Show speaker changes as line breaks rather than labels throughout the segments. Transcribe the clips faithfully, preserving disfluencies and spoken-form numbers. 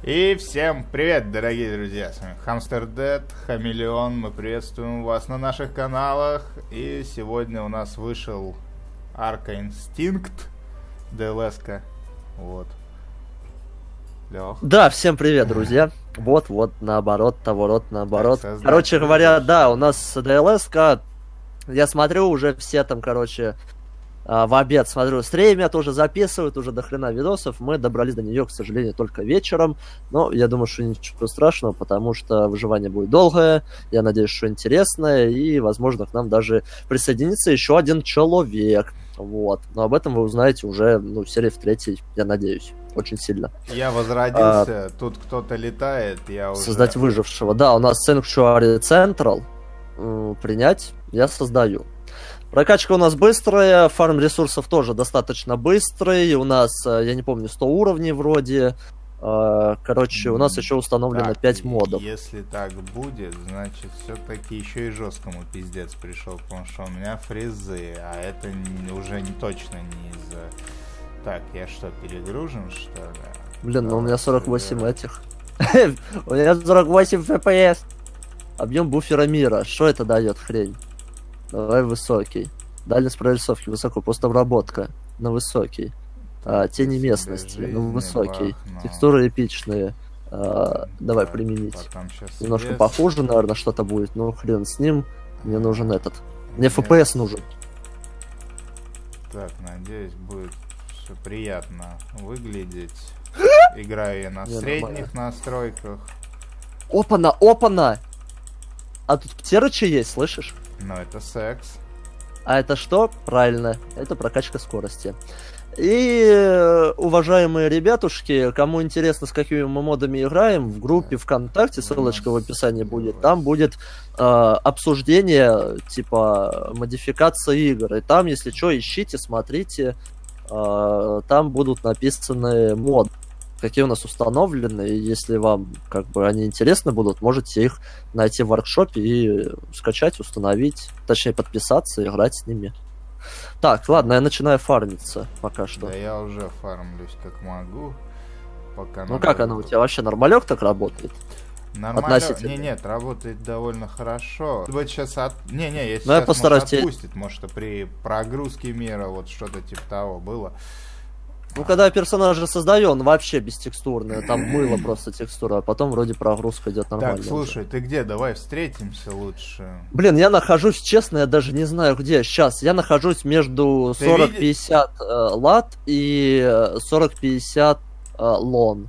И всем привет, дорогие друзья, с вами Hamster Хамелеон, мы приветствуем вас на наших каналах. И сегодня у нас вышел Арка Инстинкт, ди эл эс-ка, вот. Лёх.
Да, всем привет, друзья. Вот, вот, наоборот, товорот, наоборот.
Так,
короче говоря, да, у нас ди эл эс-ка, я смотрю, уже все там, короче, в обед смотрю, стримят, уже записывают, уже до хрена видосов. Мы добрались до нее, к сожалению, только вечером. Но я думаю, что ничего страшного, потому что выживание будет долгое. Я надеюсь, что интересное. И, возможно, к нам даже присоединится еще один человек. Вот. Но об этом вы узнаете уже, ну, в серии в третьей, я надеюсь. Очень сильно.
Я возродился, а, тут кто-то летает, я уже...
Создать выжившего. Да, у нас Sanctuary Central. Принять я создаю. Прокачка у нас быстрая, фарм ресурсов тоже достаточно быстрый. У нас, я не помню, сто уровней вроде. Короче, у нас еще установлено так, пять модов.
Если так будет, значит, все-таки еще и жесткому пиздец пришел, потому что у меня фризы, а это уже не точно не из-за... Так, я что, перегружен, что ли?
Блин, ну у меня сорок восемь этих. У меня сорок восемь эф пи эс. Объем буфера мира. Что это дает, хрень? Давай высокий. Дальность прорисовки высокую. Постобработка на высокий. А, тени местности на высокий. Бах, текстуры эпичные. А, давай применить. Немножко есть. Похуже, наверное, что-то будет. Ну хрен с ним. Мне нужен этот. Мне эф пи эс нужен.
Так, надеюсь, будет все приятно выглядеть. Играю я на Не, средних нормально. настройках.
Опана, опана! А тут птерычи есть, слышишь?
Ну, это секс.
А это что? Правильно, это прокачка скорости. И, уважаемые ребятушки, кому интересно, с какими мы модами играем, в группе ВКонтакте, ссылочка в описании будет, там будет э, обсуждение, типа, модификации игр. И там, если что, ищите, смотрите, э, там будут написаны моды, какие у нас установлены, и если вам как бы они интересны будут, можете их найти в воркшопе и скачать, установить, точнее подписаться и играть с ними. Так, ладно, я начинаю фармиться пока что.
Да я уже фармлюсь как могу. Пока
ну как оно у тебя вообще нормалек так работает?
Нормально. Не, нет, работает довольно хорошо. Вот сейчас от... Не, не, если
ну,
сейчас
я постараюсь
может, отпустит, может при прогрузке мира вот что-то типа того было.
Ну, когда персонажа создаю, он вообще бестекстурный. Там мыло просто текстура, а потом вроде прогрузка идет нормально.
Так, слушай,
уже.
Ты где? Давай встретимся лучше.
Блин, я нахожусь, честно, я даже не знаю где. Сейчас, я нахожусь между сорок пятьдесят э, лат и сорок пятьдесят э, лон.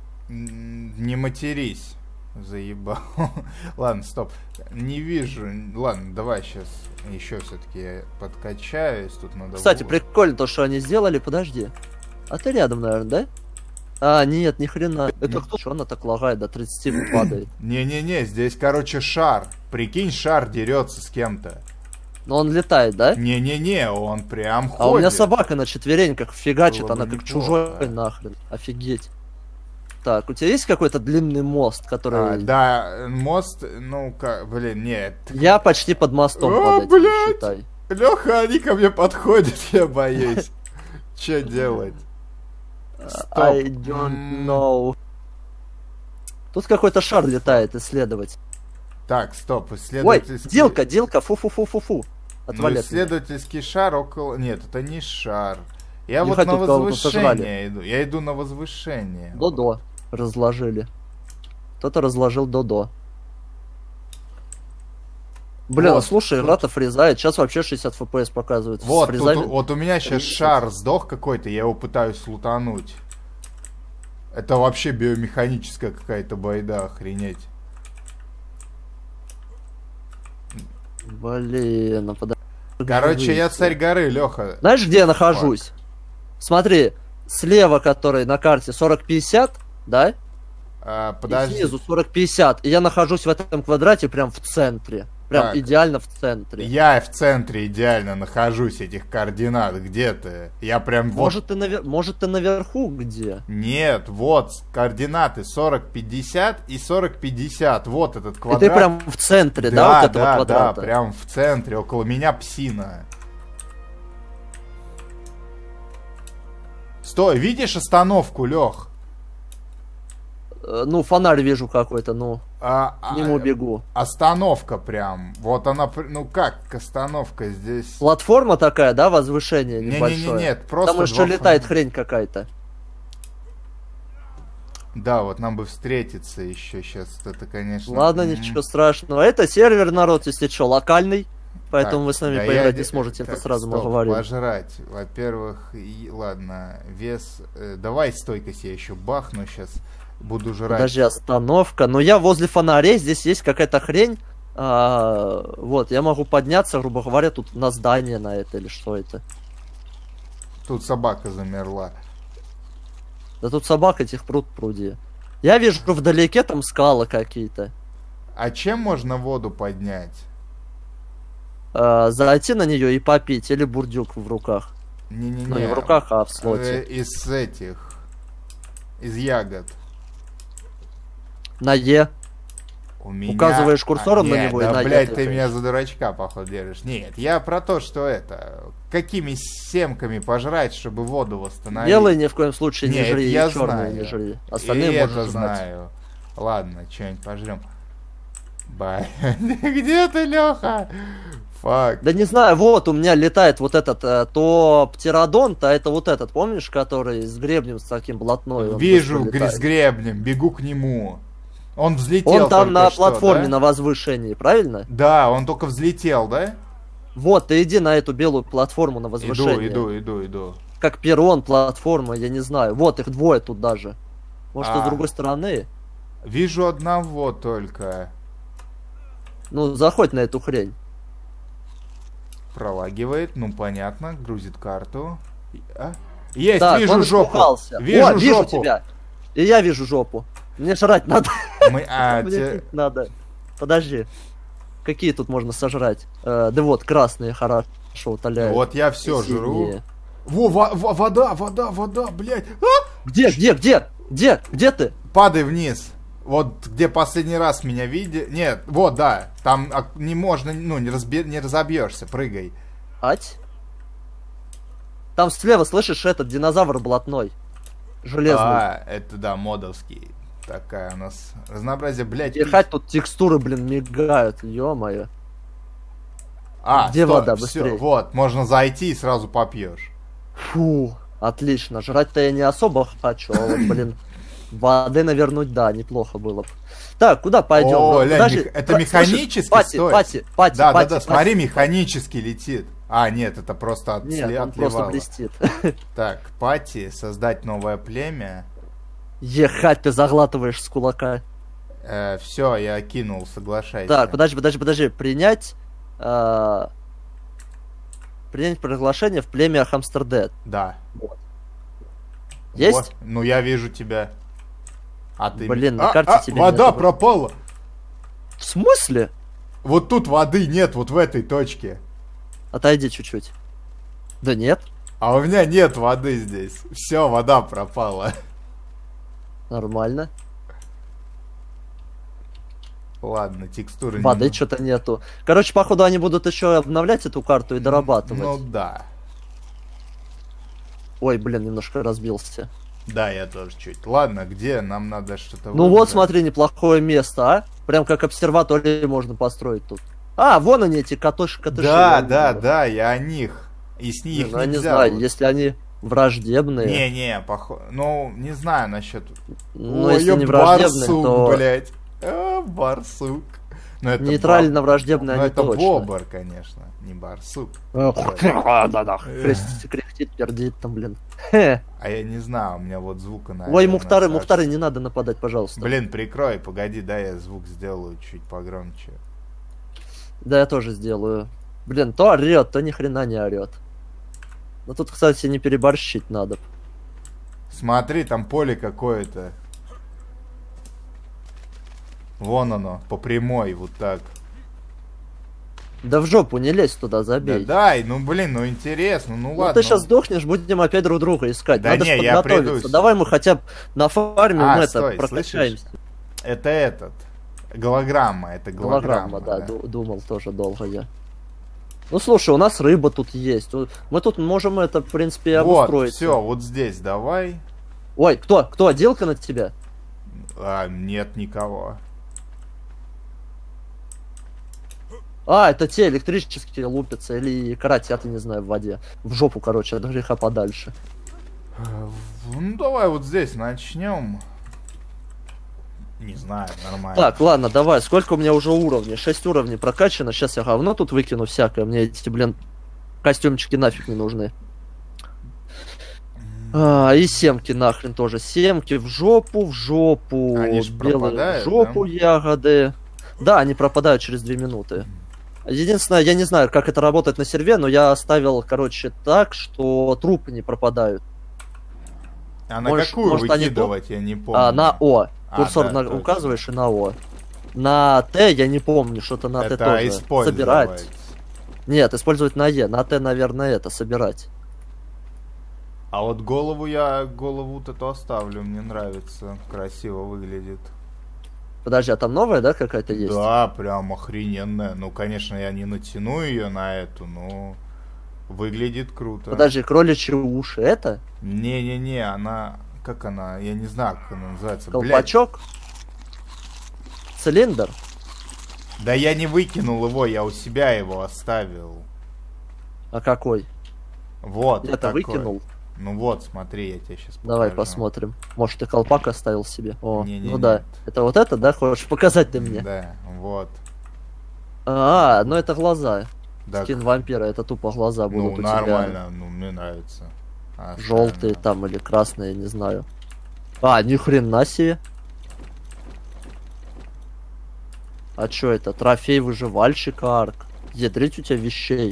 Не матерись, заебал. Ладно, стоп. Не вижу. Ладно, давай сейчас еще все-таки я подкачаюсь. Тут надо...
Кстати, прикольно то, что они сделали. Подожди. А ты рядом, наверное, да? А, нет, ни хрена. Это кто? Что она так лагает, до тридцати падает?
Не-не-не, здесь, короче, шар. Прикинь, шар дерется с кем-то.
Но он летает, да?
Не-не-не, он прям ходит.
А у меня собака на четвереньках фигачит, Было она как чужой нахрен. Офигеть. Так, у тебя есть какой-то длинный мост, который...
А, да, мост, ну, как, блин, нет.
Я почти под мостом
О,
под этим, считай.
Леха, они ко мне подходят, я боюсь. Че делать?
Стоп. I don't know. Тут какой-то шар летает, исследовать.
Так, стоп, исследовательский...
Ой, дилка, дилка, фу-фу-фу-фу-фу.
Ну, исследовательский шар около... Нет, это не шар. Я не вот на возвышение иду. Я иду на возвышение.
Додо разложили. Кто-то разложил Додо. Блин, вот, слушай, игра-то фрезает. Сейчас вообще шестьдесят эф пи эс показывает.
Вот, тут, вот у меня сейчас шар сдох какой-то, я его пытаюсь лутануть. Это вообще биомеханическая какая-то байда, охренеть.
Блин, ну подожди.
Короче, я царь горы, Леха.
Знаешь, где я нахожусь? Фак. Смотри, слева, который на карте сорок пятьдесят, да?
А, подожди.
И снизу сорок пятьдесят. И я нахожусь в этом квадрате прям в центре. Прям так, идеально в центре.
Я в центре идеально нахожусь этих координат. Где ты? Я прям
может,
вот...
ты навер... Может, ты наверху где?
Нет, вот координаты сорок пятьдесят и сорок пятьдесят. Вот этот квадрат.
И ты прям в центре, да,
да
вот этого
да,
квадрата?
Да, прям в центре. Около меня псина. Стой, видишь остановку, Лех?
Э, Ну, фонарь вижу какой-то, ну,
А,
к нему
а,
бегу.
остановка прям. Вот она, пр- ну как остановка здесь?
Платформа такая, да, возвышение небольшое?
Не-не-не, нет, просто
Там еще
два
летает
фонаря.
хрень какая-то.
Да, вот нам бы встретиться еще сейчас. Это, конечно...
Ладно,
м,
ничего страшного. Это сервер, народ, если что, локальный. Поэтому
так,
вы с нами
да
поиграть
я-
не сможете, это
так,
сразу мы
стоп,
говорим.
Пожрать. Во-первых, и- ладно, вес... э, давай стойкость я еще бахну сейчас. Буду жрать.
Подожди, остановка. Но я возле фонарей, здесь есть какая-то хрень. А, вот, я могу подняться, грубо говоря, тут на здание на это или что это.
Тут собака замерла.
Да тут собак этих пруд пруди. Я вижу вдалеке там скалы какие-то.
А чем можно воду поднять?
А, зайти на нее и попить, или бурдюк в руках.
Не-не-не.
Ну не в руках, а в
Э,
слоте.
Из этих. Из ягод.
На Е.
У меня...
Указываешь курсором на
нет,
него и
да,
на
блядь,
«я»
ты
тыкаешь.
меня за дурачка, походу, держишь. Нет, я про то, что это... Какими семками пожрать, чтобы воду восстановить?
Белые ни в коем случае не
Нет,
жри,
я
и черные
знаю.
не жри.
И
Остальные
это
можно знать.
знаю. Ладно, что-нибудь пожрем. Бай. Где ты, Леха? Фак.
Да не знаю, вот у меня летает вот этот э, то птеродонт, а это вот этот, помнишь, который с гребнем с таким блатной? он
Вижу
быстро летает.
с гребнем, бегу к нему. Он взлетел
Он там
только
на
что,
платформе,
да?
на возвышении, правильно?
Да, он только взлетел, да?
Вот, ты иди на эту белую платформу на возвышение.
Иду, иду, иду, иду.
Как перрон, платформа, я не знаю. Вот, их двое тут даже. Может,
А.
с другой стороны?
Вижу одного только.
Ну, заходь на эту хрень.
Пролагивает, ну понятно, грузит карту. А? Есть,
Так,
вижу
он
жопу.
испугался.
Вижу
О, вижу
жопу.
тебя. И я вижу жопу. Мне жрать надо.
Мы, а,
Мне
те-
пить надо. Подожди. Какие тут можно сожрать? Э, да вот, красные хорошо утоляют.
Вот я все
И синие.
жру. Во, во- во- вода, вода, вода, блядь. А!
Где, где, где? Где? Где ты?
Падай вниз. Вот где последний раз меня видели. Нет, вот, да. Там а, не можно, ну, не, разби... не разобьешься, прыгай.
Ать? Там слева, слышишь, этот динозавр блатной. Железный.
А, это да, модовский. Такая у нас разнообразие, блядь.
Ехать тут текстуры, блин, мигают. Ё-моё.
А,
Где
стой,
вода?
всё,
Быстрей.
вот, можно зайти и сразу попьешь.
Фу, отлично. Жрать-то я не особо хочу, а вот, блин, воды навернуть, да, неплохо было бы. Так, куда пойдем?
О,
Ну,
Лянь,
подожди,
мех- это
да,
механически,
слышишь, Пати,
стой.
пати, пати,
Да,
пати,
да, да,
пати.
смотри, механически летит. А, нет, это просто от
Нет, он просто блестит.
Так, пати, создать новое племя.
Ехать, ты заглатываешь с кулака.
все, я кинул, соглашайся.
Так, подожди, подожди, подожди. Принять... а, Принять приглашение в племя Хамстердед.
Да.
Есть?
Вот, ну, я вижу тебя. А ты...
Блин, на
А,
карте
а,
тебя
вода
нету.
пропала.
В смысле?
Вот тут воды нет, вот в этой точке.
Отойди чуть-чуть. Да нет,
А у меня нет воды здесь. Все, вода пропала.
нормально.
Ладно, текстуры
Воды
не...
что-то нету. Короче, походу они будут еще обновлять эту карту и дорабатывать.
Ну да.
Ой, блин, немножко разбился.
Да, я тоже чуть. Ладно, где? Нам надо что-то...
Ну вот,
выбрать.
смотри, неплохое место, а? Прям как обсерваторию можно построить тут. А, вон они, эти катыши, катыши.
Да,
я
да,
увидел.
да, я о них. И с них
Ну, я не
нельзя.
знаю,
вот.
если они враждебные.
Не-не, похоже... Ну, не знаю насчет...
Ну,
Ой,
если не
ёб,
враждебные,
барсук,
то
блядь. А, барсук. Ну, это
нейтрально
боб-
враждебные
Ну,
они
это
точно.
бобр, конечно, не барсук.
Да-да, крестит, кряхтит, пердит там, блин. Хе.
А я не знаю, у меня вот звука, наверное,
Ой, Мухтары,
совсем-
Мухтары, не надо нападать, пожалуйста.
Блин, прикрой, погоди, дай я звук сделаю чуть погромче.
Да, я тоже сделаю. Блин, то орет, то ни хрена не орет. Но тут, кстати, не переборщить надо.
Смотри, там поле какое-то. Вон оно, по прямой, вот так.
Да в жопу не лезь туда,
Да
забей.
дай, ну блин, ну интересно, ну,
Ну
ладно.
ты сейчас сдохнешь, будем опять друг друга искать.
Да
Надо
не,
ж
я
подготовиться.
приду.
Давай мы хотя бы на фарме
А,
мы
стой,
это прокачаемся.
Это этот. Голограмма, это голограмма.
Голограмма, да, ду- думал тоже долго я. Ну слушай, у нас рыба тут есть. У- Мы тут можем это, в принципе, и
Вот,
обустроить.
все, вот здесь давай.
Ой, кто? Кто? Отделка на тебя?
А, нет никого.
А, это те электрические лупятся или каратят, я не знаю, в воде. В жопу, короче, от греха подальше.
Ну, давай вот здесь начнем. Не знаю, нормально.
Так, ладно, давай. Сколько у меня уже уровней? шесть уровней прокачано. Сейчас я говно тут выкину всякое. Мне эти, блин, костюмчики нафиг не нужны. А, и семки нахрен тоже. Семки в жопу, в жопу.
Они ж
белые
пропадают,
в жопу,
да?
ягоды. Да, они пропадают через две минуты. Единственное, я не знаю, как это работает на серве, но я оставил, короче, так, что трупы не пропадают.
А на
Можешь-
какую
может, они
выкидывать, я не помню.
А, на О.
А,
Курсор
да,
на-
точно.
указываешь и на О. На Т я не помню, что-то на Т
Это
тоже.
использовать.
Собирать. Нет, использовать на Е. На Т, наверное, это, собирать.
А вот голову я, голову вот эту оставлю, мне нравится. Красиво выглядит.
Подожди, а там новая, да, какая-то есть?
Да, прям охрененная. Ну, конечно, я не натяну ее на эту, но выглядит круто.
Подожди, кроличьи уши, это?
Не-не-не, она... Как она? Я не знаю, как она называется. Блядь.
Колпачок? Цилиндр?
Да я не выкинул его, я у себя его оставил.
А какой?
Вот.
Я-то
такой.
выкинул.
Ну вот, смотри, я тебе сейчас покажу.
Давай посмотрим. Может, ты колпак оставил себе? О,
Не-не-не.
ну да. Это вот это, да, хочешь показать ты мне?
Да, вот.
А, ну это глаза.
Да,
Скин вампира, это тупо глаза
ну,
будут у
нормально, ну, мне нравится. А
тебя. Желтые
остальное?
там или красные, не знаю. А, ни хрена себе. А чё это? Трофей выживальщика арк. Ядрить у тебя вещей.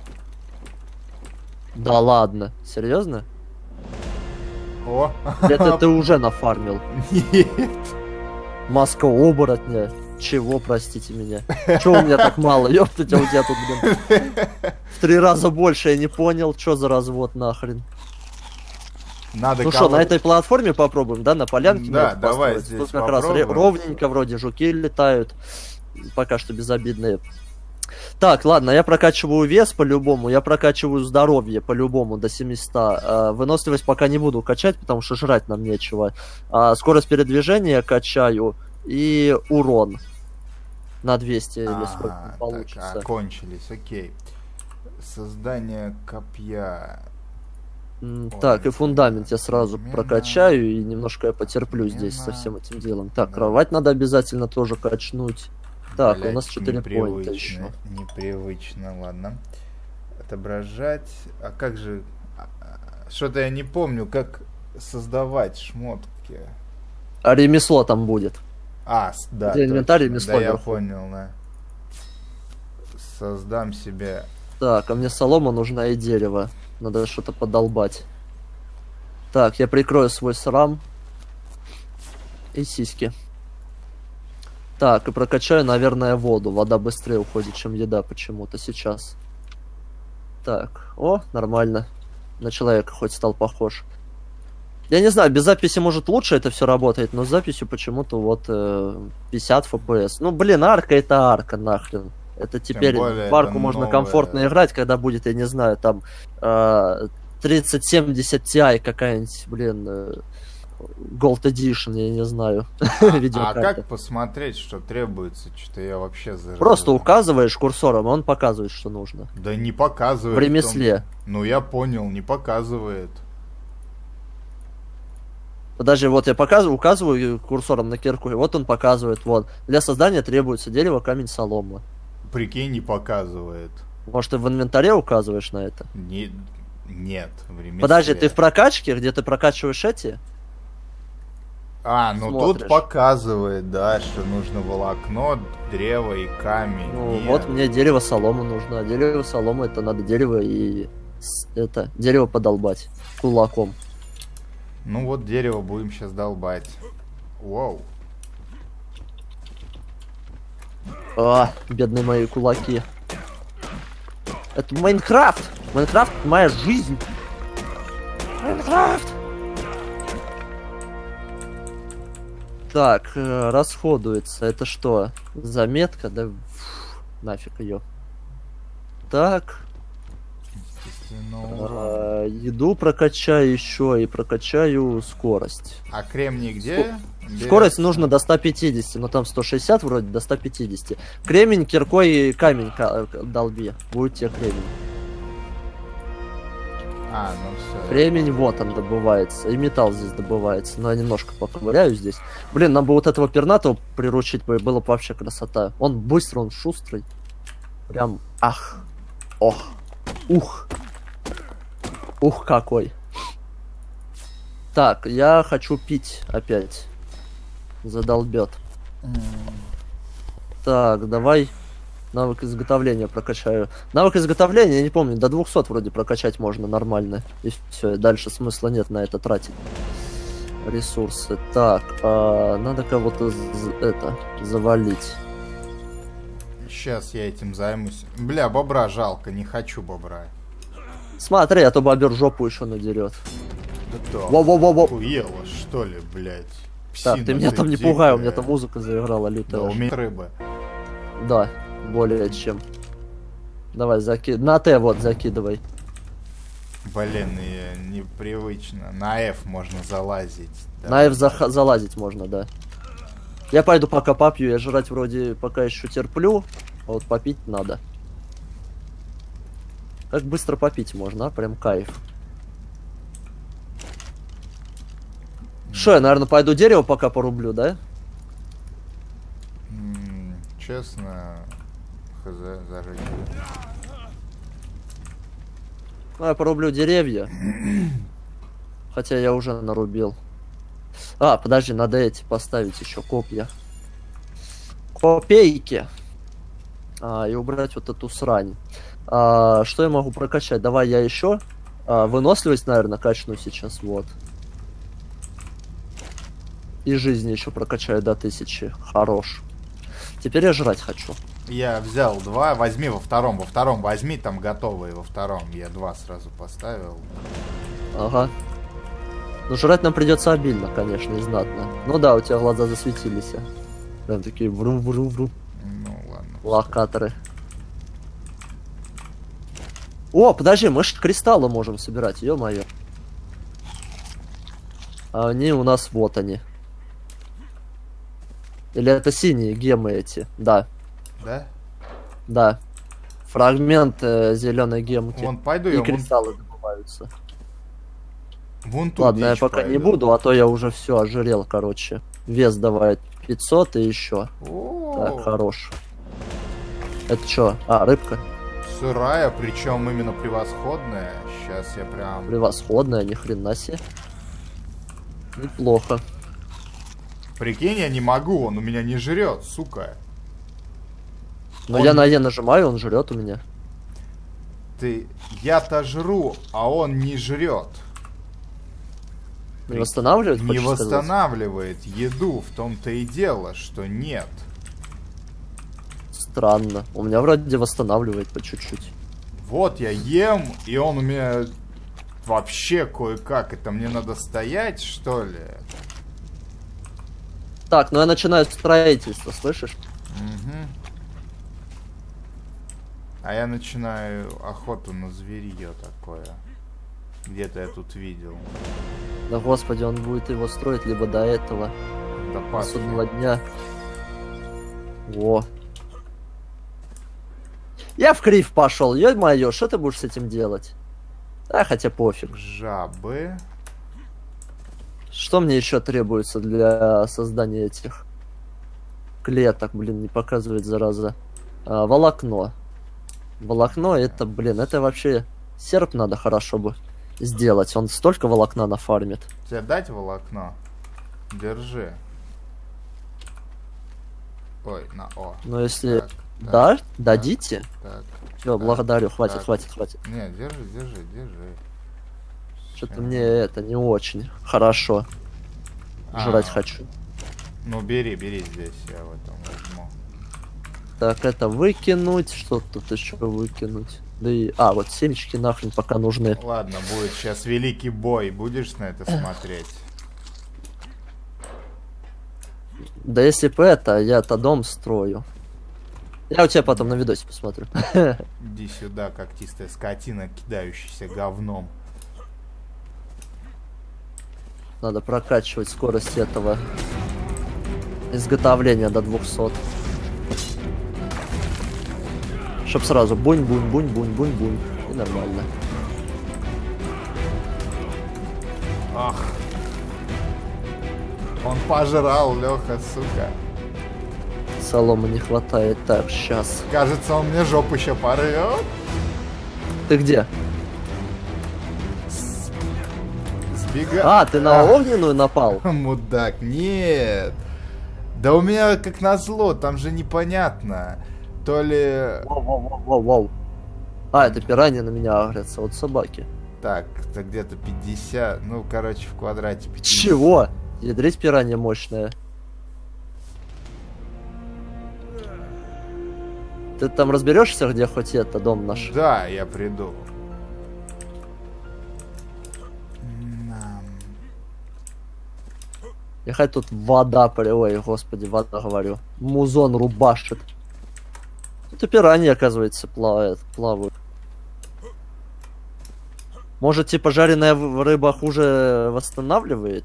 Да ладно. Серьезно?
О!
Это ты уже нафармил.
Нет!
Маска оборотня. Чего, простите меня? Чё у меня так мало? Ёпта, у тебя тут, блин, в три раза больше, я не понял, чё за развод нахрен.
Надо
Ну что,
кого-
на этой платформе попробуем, да, на полянке?
Да,
можно
давай
построить?
здесь
Тут как раз ре-
попробуем.
ровненько вроде, жуки летают, пока что безобидные. Так, ладно, я прокачиваю вес по-любому, я прокачиваю здоровье по-любому до семисот. А, выносливость пока не буду качать, потому что жрать нам нечего. А, скорость передвижения качаю и урон на двести или
Ага,
сколько
так,
получится.
окончились, окей. Создание копья.
М,
Ой,
Так, и фундамент я сразу
одновременно.
прокачаю, и немножко я потерплю здесь со
Одновременно.
всем этим делом. Так,
Да.
кровать надо обязательно тоже качнуть. Так,
Блядь,
у нас четыре поинта еще.
непривычно, непривычно, ладно. Отображать. А как же... а, а, Что-то я не помню, как создавать шмотки.
А ремесло там будет.
А, с- да,
Где инвентарь,
точно.
ремесло
Да, я
вверху.
понял, да. Создам себе...
Так, а мне солома нужна и дерево. Надо что-то подолбать. Так, я прикрою свой срам. И сиськи. Так, и прокачаю, наверное, воду. Вода быстрее уходит, чем еда почему-то сейчас. Так, о, нормально. На человека хоть стал похож. Я не знаю, без записи может лучше это все работает, но с записью почему-то вот э, пятьдесят эф пи эс. Ну, блин, арка это арка, нахрен. Это теперь
более
в арку
это
можно
новое.
комфортно играть, когда будет, я не знаю, там э, тридцать семьдесят Ti какая-нибудь, блин, э, Gold Edition, я не знаю,
А
видеокарта.
как посмотреть, что требуется? Что-то я вообще за...
Просто указываешь курсором, и он показывает, что нужно.
Да не показывает.
В ремесле.
том- Ну я понял, не показывает.
Подожди, вот я показываю, указываю курсором на кирку, и вот он показывает, вот. Для создания требуется дерево, камень, солома.
Прикинь, не показывает.
Может, ты в инвентаре указываешь на это?
Не... Нет, в ремесле.
Подожди, ты в прокачке, где ты прокачиваешь эти?
А, ну
смотришь?
тут показывает, да, что нужно волокно, древо и камень.
Ну,
Нет.
вот мне дерево, солома нужно. А дерево, солома, это надо дерево и... с- Это, дерево подолбать кулаком.
Ну вот дерево будем сейчас долбать. Вау.
А, бедные мои кулаки. Это Майнкрафт! Майнкрафт — моя жизнь! Майнкрафт! Так, э, расходуется. Это что? Заметка? Да фу, нафиг ее. Так.
Естественно, урон.
э, э, еду прокачаю еще и прокачаю скорость.
А кремний где?
Скорость нужно до ста пятидесяти, но там сто шестьдесят вроде, до ста пятидесяти. Кремень, киркой и камень долби. Будет тебе кремень.
А, ну все.
Кремень, вот он добывается. И металл здесь добывается. Но я немножко поковыряю здесь. Блин, нам бы вот этого пернатого приручить бы, было бы вообще красота. Он быстрый, он шустрый. Прям, ах. Ох. Ух. Ух, какой. Так, я хочу пить опять. Задолбет.
Mm.
Так, давай навык изготовления прокачаю. Навык изготовления, я не помню, до двухсот вроде прокачать можно нормально. И все, дальше смысла нет на это тратить. Ресурсы. Так, а, надо кого-то это завалить.
Сейчас я этим займусь. Бля, бобра жалко, не хочу бобра.
Смотри, а то бобер жопу еще надерет.
Да
Во-во-во-во.
Охуела, что ли, блядь.
Так, ты меня там не пугай, у меня там музыка заиграла лютая.
Да, у меня рыбы.
Да, более чем. Давай, заки... На Т вот закидывай.
Блин, и непривычно. На F можно залазить. Да.
На F за... залазить можно, да. Я пойду пока попью, я жрать вроде пока еще терплю, а вот попить надо. Как быстро попить можно, а? Прям кайф. Шо, я, наверное, пойду дерево пока порублю, да?
М-м, честно, хз, зажить.
Ну, я порублю деревья. Хотя я уже нарубил. А, подожди, надо эти поставить еще копья. Копейки. А, и убрать вот эту срань. А, что я могу прокачать? Давай я еще. А, выносливость, наверное, качну сейчас. Вот. И жизни еще прокачаю до тысячи. Хорош. Теперь я жрать хочу.
Я взял два, возьми во втором, во втором возьми, там готовые во втором. Я два сразу поставил.
Ага. Ну, жрать нам придется обильно, конечно, и знатно. Ну да, у тебя глаза засветились. Прям такие врум-врум-врум.
Ну ладно.
Локаторы. О, подожди, мы же кристаллы можем собирать, ё-моё. А они у нас вот они. Или это синие гемы эти? Да.
Да?
Да. Фрагмент э, зеленой гемки.
Вон пойду
и
я.
кристаллы вон... добываются.
Вон тут.
Ладно, я пока пойду. не буду, а то я уже все ожирел, короче. Вес давай пятьсот и еще. Так, хорош. Это что? А, рыбка.
Сырая, причем именно превосходная. Сейчас я прям.
Превосходная, ни хрена себе. Неплохо.
Прикинь, я не могу, он у меня не жрет, сука.
Но
он...
я на Е нажимаю, он жрет у меня.
Ты. Я-то жру, а он не жрет.
Не При... восстанавливает?
Не восстанавливает сказать? Еду, в том-то и дело, что нет.
Странно. У меня вроде восстанавливает по чуть-чуть.
Вот я ем, и он у меня вообще кое-как. Это мне надо стоять, что ли?
Так, ну я начинаю строительство, слышишь?
Угу. А я начинаю охоту на зверье такое. Где-то я тут видел.
Да господи, он будет его строить либо до этого.
До
судного дня. Во. Я в крив пошел, ё-моё, что ты будешь с этим делать? А, хотя пофиг.
Жабы.
Что мне еще требуется для создания этих клеток? Блин, не показывает, зараза. А, волокно. Волокно это, блин, это вообще серп надо хорошо бы сделать. Он столько волокна нафармит.
Тебе дать волокно? Держи. Ой, на О.
Ну если...
Так,
да?
так,
дадите?
Так.
Все, благодарю. Хватит,
так.
хватит, хватит.
Не, держи, держи, держи.
Что-то мне это не очень хорошо. А, жрать хочу.
Ну бери, бери здесь, я в этом возьму.
Так, это выкинуть. Что тут еще выкинуть? Да и... А, вот семечки нахрен пока нужны.
Ладно, будет сейчас великий бой. Будешь на это смотреть?
Да если бы это, я-то дом строю. Я у тебя потом на видосе посмотрю.
Иди сюда, когтистая скотина, кидающаяся говном.
Надо прокачивать скорость этого изготовления до двухсот. Чтоб сразу бунь-бунь-бунь-бунь-бунь-бунь. И нормально.
Ах. Он пожрал, Леха, сука.
Соломы не хватает. Так, сейчас.
Кажется, он мне жопу еще порвет.
Ты где?
Сбегай.
А, ты на
Ах.
огненную напал?
Мудак, нет. Да у меня как назло, там же непонятно. То ли...
Воу-воу-воу-воу. А, это пираньи на меня агрятся, вот собаки.
Так, это где-то пятьдесят, ну, короче, в квадрате пятьдесят.
Чего? Ядрить пиранья мощная. Ты там разберешься, где хоть это дом наш?
Да, я приду.
И хоть тут вода, ой, господи, вода, говорю. Музон рубашит. Тут и пираньи, оказывается, плавают. плавают. Может, типа, жареная рыба хуже восстанавливает?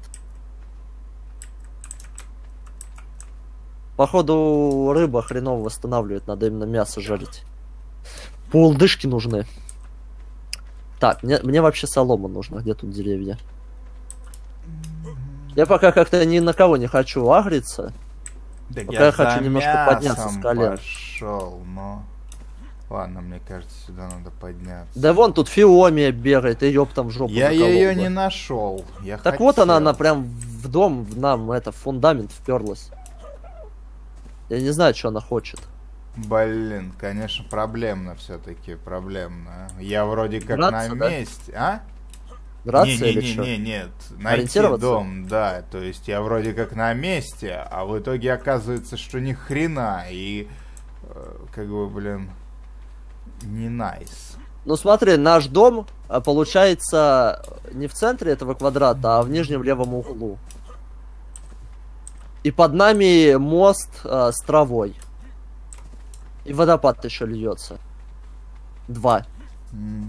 Походу, рыба хреново восстанавливает, надо именно мясо жарить. Полдышки нужны. Так, мне, мне вообще солома нужна, где тут деревья? Я пока как-то ни на кого не хочу агриться.
Да
пока
я,
я хочу немножко подняться с колен.
Пошел, но... Ладно, мне кажется, сюда надо подняться.
Да вон тут Фиомия бегает, и ёб там в жопу.
Я
наколол
ее
бы.
не нашел. Я
Так
хотел.
вот она, она прям в дом, в нам, это, в фундамент вперлась. Я не знаю, что она хочет.
Блин, конечно, проблемно все-таки, проблемно. Я вроде как
Драться,
на
да?
месте, а?
Драться
не, не,
или
не,
что?
не, нет. Найти
Ориентироваться?
дом, да. То есть я вроде как на месте, а в итоге оказывается, что ни хрена. И э, как бы, блин, не найс.
Ну смотри, наш дом а, получается не в центре этого квадрата, а в нижнем левом углу. И под нами мост а, с травой. И водопад еще льется. Два.
М.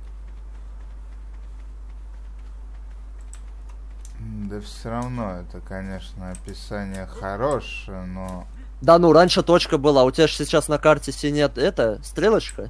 Да все равно, это, конечно, описание хорошее, но...
Да ну, раньше точка была. У тебя же сейчас на карте синяя это, стрелочка?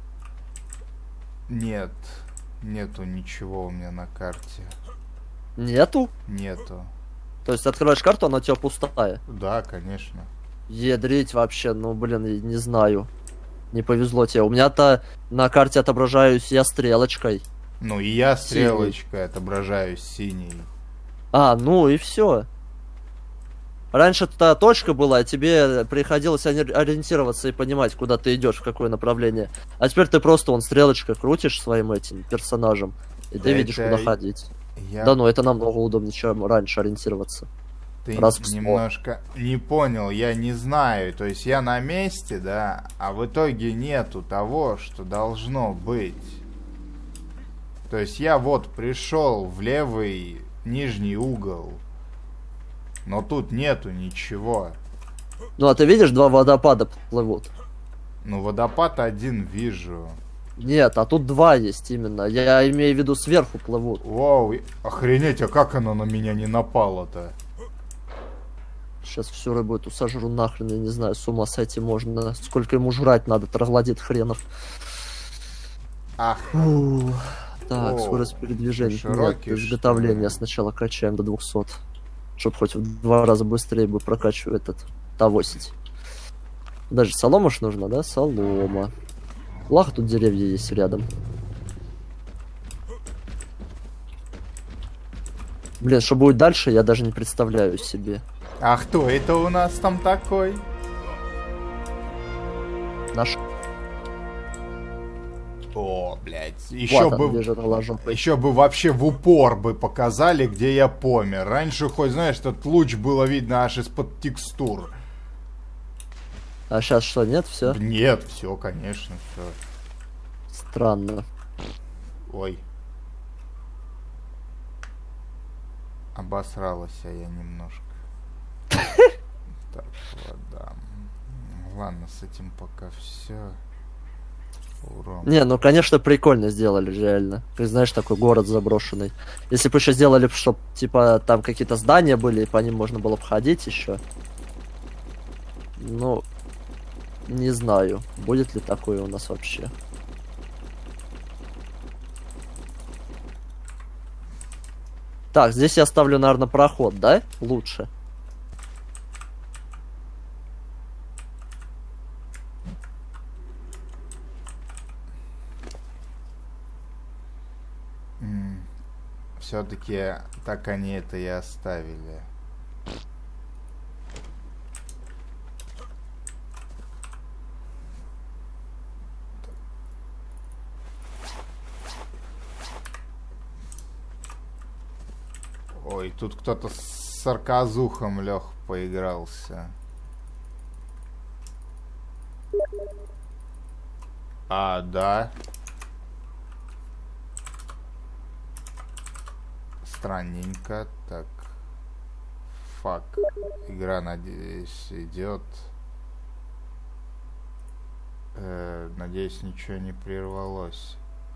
Нет, нету ничего у меня на карте.
Нету?
Нету.
То есть открываешь карту, она у тебя пустая.
Да, конечно.
Ядрить вообще, ну блин, я не знаю. Не повезло тебе. У меня-то на карте отображаюсь я стрелочкой.
Ну и я
Синий.
стрелочкой отображаюсь синей.
А, ну и все. Раньше та точка была, а тебе приходилось ори- ориентироваться и понимать, куда ты идешь, в какое направление. А теперь ты просто вон стрелочкой крутишь своим этим персонажем, и ты
Да
видишь,
это
куда ходить.
Я...
Да ну, это намного удобнее, чем раньше ориентироваться.
Ты
раз в сто.
немножко не понял, я не знаю. То есть я на месте, да, а в итоге нету того, что должно быть. То есть я вот пришел в левый нижний угол, но тут нету ничего.
Ну, а ты видишь, два водопада плывут?
Ну, водопад один вижу.
Нет, а тут два есть именно. Я имею в виду, сверху плывут.
Вау, охренеть, а как оно на меня не напало-то?
Сейчас всю рыбу эту сожру нахрен, я не знаю, с ума сойти можно. Сколько ему жрать надо, троглодит хренов.
Ах,
Фу. Так,
О,
скорость передвижения.
широкий,
Нет, изготовление
что ли?
сначала качаем до двухсот. Чтоб хоть в два раза быстрее бы прокачивать этот Т-восемь. Даже солома ж нужна, да? Солома. Благо тут деревья есть рядом. Блин, что будет дальше, я даже не представляю себе.
а кто это у нас там такой?
Наш...
О, блядь, еще
Вот он
бы...
лежит голожопой.
Еще бы вообще в упор бы показали, где я помер. Раньше, хоть знаешь, этот луч было видно аж из-под текстур.
А сейчас что, нет, все?
Нет, все, конечно, все.
Странно.
Ой. Обосралась я немножко. Так, вода. Ладно, с этим пока все. Урон.
Не, ну конечно прикольно сделали, реально. Ты знаешь, такой город заброшенный. Если бы еще сделали, чтобы типа там какие-то здания были, и по ним можно было обходить еще. Ну, не знаю, будет ли такое у нас вообще. Так, здесь я ставлю, наверное, проход, да? Лучше.
Все-таки так они это и оставили. Ой, тут кто-то с сарказухом лег поигрался. А, да. Странненько. Так. Фак. Игра, надеюсь, идет. Э, надеюсь, ничего не прервалось.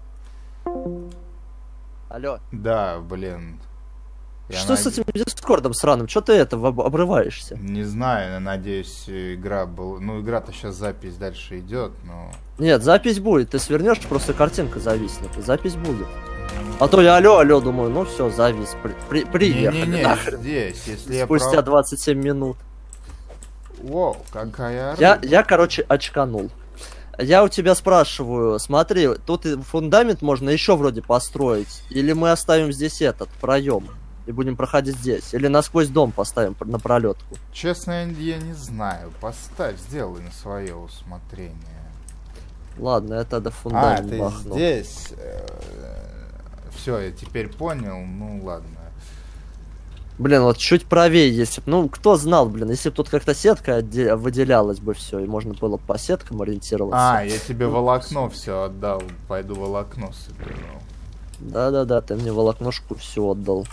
Алло.
Да, блин. Я
Что
над...
с этим дискордом сраным? Что ты это об- обрываешься?
Не знаю, я надеюсь, игра была... Ну, игра-то сейчас запись дальше идет, но...
Нет, запись будет. Ты свернешь, просто картинка зависнет. И запись будет. А то я алло, алло, думаю, ну все, завис. При, при, приехали.
Не-не-не,
нахрен.
здесь, если
Спустя
я... Прав...
двадцать семь минут.
Воу, какая рыба.
Я, я, короче, очканул. Я у тебя спрашиваю, смотри, тут и фундамент можно еще вроде построить. Или мы оставим здесь этот проем и будем проходить здесь. Или насквозь дом поставим на пролетку.
Честно, я не знаю. Поставь, сделай на свое усмотрение.
Ладно, я тогда
А,
фундамент
ты
махну.
здесь... Все, я теперь понял. Ну, ладно.
Блин, вот чуть правее, если б, ну, кто знал, блин, если бы тут как-то сетка отде- выделялась бы все, и можно было по сеткам ориентироваться.
А, я тебе волокно все отдал. Пойду волокно соберу.
Да-да-да, ты мне волокношку все отдал.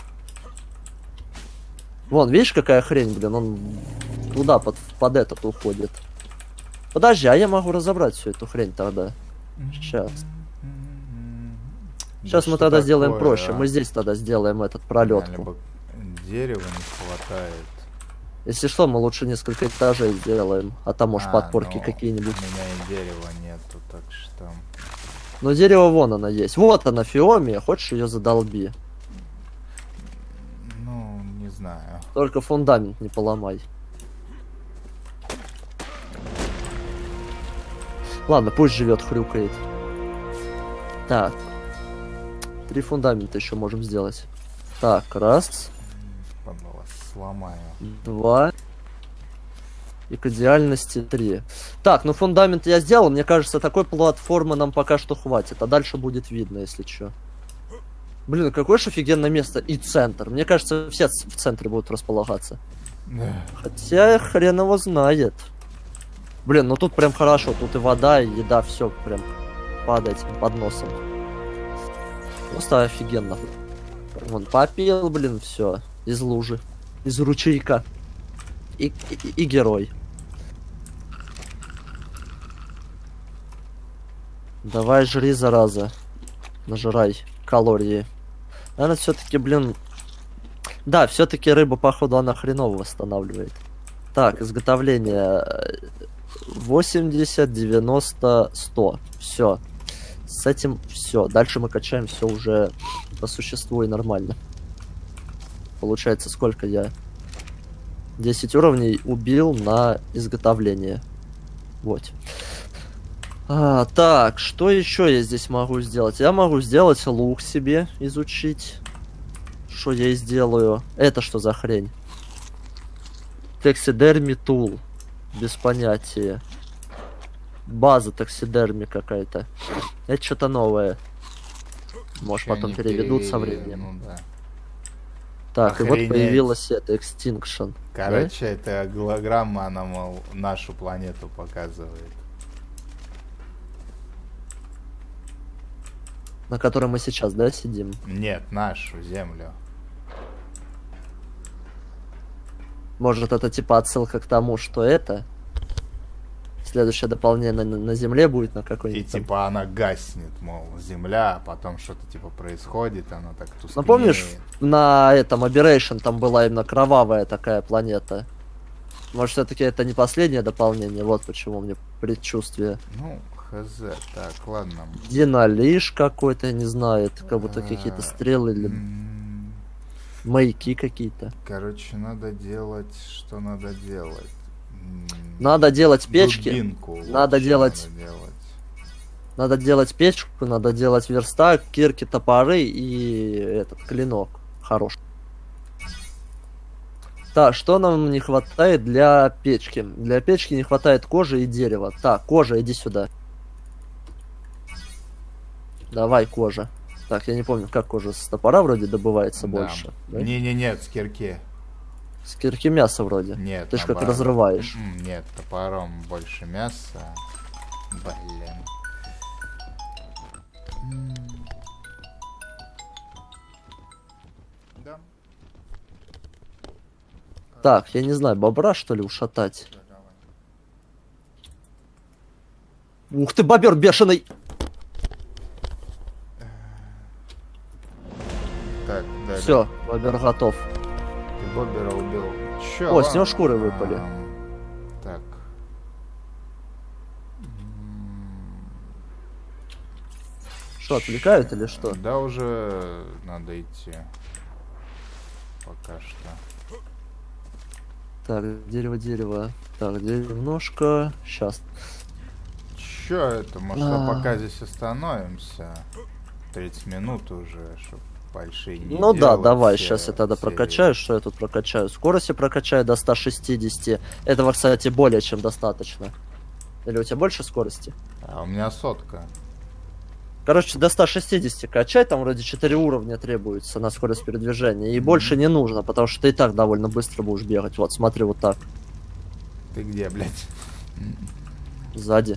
Вон, видишь, какая хрень, блин, он туда, под, под этот уходит. Подожди, а я могу разобрать всю эту хрень тогда. Сейчас. Сейчас
Да
мы
что
тогда сделаем
такое,
проще.
а?
Мы здесь тогда сделаем этот пролетку.
Либо дерева не хватает.
Если что, мы лучше несколько этажей сделаем. А там, может,
А,
подпорки
ну,
какие-нибудь.
У меня и дерева нету, так что...
Но дерево вон оно есть. Вот она, Фиомия. Хочешь, ее задолби.
Ну, не знаю.
Только фундамент не поломай. Ладно, пусть живет, хрюкает. Так. Три фундамента еще можем сделать. Так, раз,
Подала, сломаю.
два. И к идеальности три. Так, ну фундамент я сделал. Мне кажется, такой платформы нам пока что хватит. А дальше будет видно, если что. Блин, какое же офигенное место. И центр. Мне кажется, все в центре будут располагаться.
Да.
Хотя хрен его знает. Блин, ну тут прям хорошо. Тут и вода, и еда, все прям под этим, под носом. Просто офигенно. Вон, попил, блин, все. Из лужи. Из ручейка. И, и, и герой. Давай жри, зараза. Нажирай калории. Наверное, все-таки, блин... Да, все-таки рыба, походу, она хреново восстанавливает. Так, изготовление... восемьдесят, девяносто, сто. Все. С этим все. Дальше мы качаем все уже по существу и нормально. Получается, сколько я... десять уровней убил на изготовление. Вот. А, так, что еще я здесь могу сделать? Я могу сделать лук себе, изучить. Что я и сделаю. Это что за хрень? Таксидерми тул. Без понятия. База таксидерми какая-то. Это что-то новое. Может,
Чё
потом
не
переведут со
перевели,
временем.
Ну, да.
Так, и
Охренеть.
вот появилась это Extinction.
Короче, это голограмма, она, мол, нашу планету показывает.
На которой мы сейчас, да, сидим?
Нет, нашу Землю.
Может, это типа отсылка к тому, что это? следующее дополнение на, на Земле будет, на
И
какой-нибудь там.
типа она гаснет, мол, земля, а потом что-то типа происходит, она так тускнеет.
Ну помнишь, на этом Aberration там была именно кровавая такая планета? Может, все-таки это не последнее дополнение, вот почему мне предчувствие.
Ну, хз, так, ладно.
Динолиш какой-то, не знаю, это как будто какие-то стрелы или
М,
маяки какие-то.
Короче, надо делать, что надо делать. М,
Надо делать печки,
дубинку, вот
надо
что
делать-
надо делать.
надо делать печку, надо делать верстак, кирки, топоры и этот клинок хороший. Так, что нам не хватает для печки? Для печки не хватает кожи и дерева. Так, кожа, иди сюда. Давай, кожа. Так, я не помню, как кожа с топора вроде добывается
Да.
больше. да?
Не-не-нет, с кирки.
С кирки мясо вроде.
Нет,
Ты ж как
наоборот.
разрываешь.
М, Нет, топором больше мяса. Блин. М. Да.
Так, я не знаю, бобра что ли ушатать?
Да, давай.
Ух ты, бобер бешеный!
Так, да.
Все, бобер готов.
Ты Боббера убил. Чё?
О, с него
ладно.
шкуры выпали.
А, Так. М,
Что, отвлекают или что?
Да уже надо идти. Пока что.
Так, дерево, дерево. Так, деревнушка. Сейчас.
Чё это? Может,
А.
пока здесь остановимся? тридцать минут уже, чтоб большие не
Ну да,
делать
давай,
все
сейчас я тогда
серии.
прокачаю. Что я тут прокачаю? Скорость я прокачаю до ста шестидесяти. Этого, кстати, более чем достаточно. Или у тебя больше скорости?
А у меня сотка.
Короче, до ста шестидесяти качать, там вроде четыре уровня требуется на скорость передвижения. И
Мгм.
больше не нужно, потому что ты и так довольно быстро будешь бегать. Вот, смотри, вот так,
Ты где, блядь?
сзади.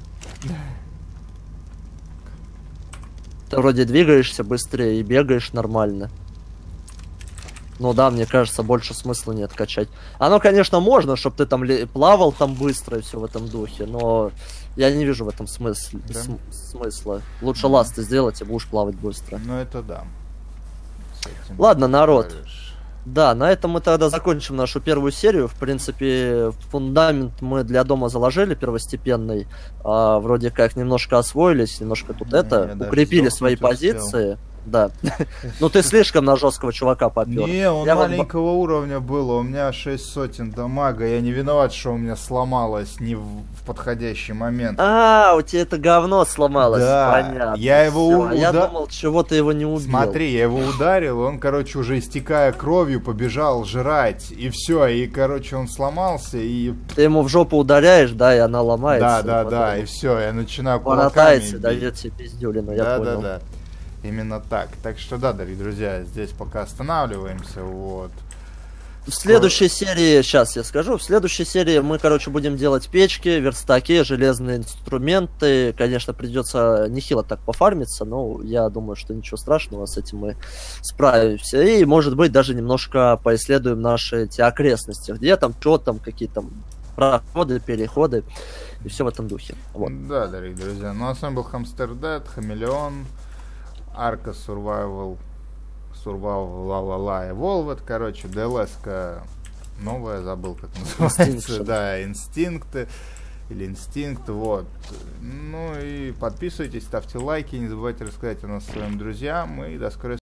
Ты вроде двигаешься быстрее и бегаешь нормально. Ну да, мне кажется, больше смысла нет качать. Оно, конечно, можно, чтобы ты там ле- плавал там быстро и все в этом духе, но я не вижу в этом смысл-
Да?
см- смысла. Лучше
Мгм.
ласты сделать и будешь плавать быстро.
Ну это да. С этим
Ладно, народ.
говоришь.
Да, на этом мы тогда закончим нашу первую серию. В принципе, фундамент мы для дома заложили первостепенный. А, вроде как немножко освоились, немножко тут
Не,
это,
я даже
укрепили свои
сдохнуть успел.
позиции. Да. Ну ты слишком на жесткого чувака попер.
Не, он
Я вот
маленького уровня был, у меня шесть сотен дамага, я не виноват, что у меня сломалось не в, в подходящий момент.
А, у тебя это говно сломалось.
Да,
Понятно.
я его
Всё,
у-
а я
уда-
думал, чего ты его не убил.
Смотри, я его ударил, он, короче, уже истекая кровью, побежал жрать, и все, и, короче, он сломался, и...
Ты ему в жопу ударяешь, да, и она ломается.
Да, да,
и
да,
потом
и все, я начинаю кулаками
Боротается,
бить.
дает тебе пиздюлину, я
Да,
понял.
да, да. Именно так. Так что да, дорогие друзья, здесь пока останавливаемся, вот.
В следующей серии, сейчас я скажу, в следующей серии мы, короче, будем делать печки, верстаки, железные инструменты. Конечно, придется нехило так пофармиться, но я думаю, что ничего страшного, с этим мы справимся. И, может быть, даже немножко поисследуем наши эти окрестности, где там, что там, какие там проходы, переходы и все в этом духе. Вот.
Да, дорогие друзья. Ну а с вами был Hamster.Dead, Хамелеон, Арка Survival, Survival La La La Evolved, короче, ди эл эс-ка новая, забыл как называется,
Instinction.
да, инстинкты или инстинкт, вот. Ну и подписывайтесь, ставьте лайки, не забывайте рассказать о нас своим друзьям, и до скорой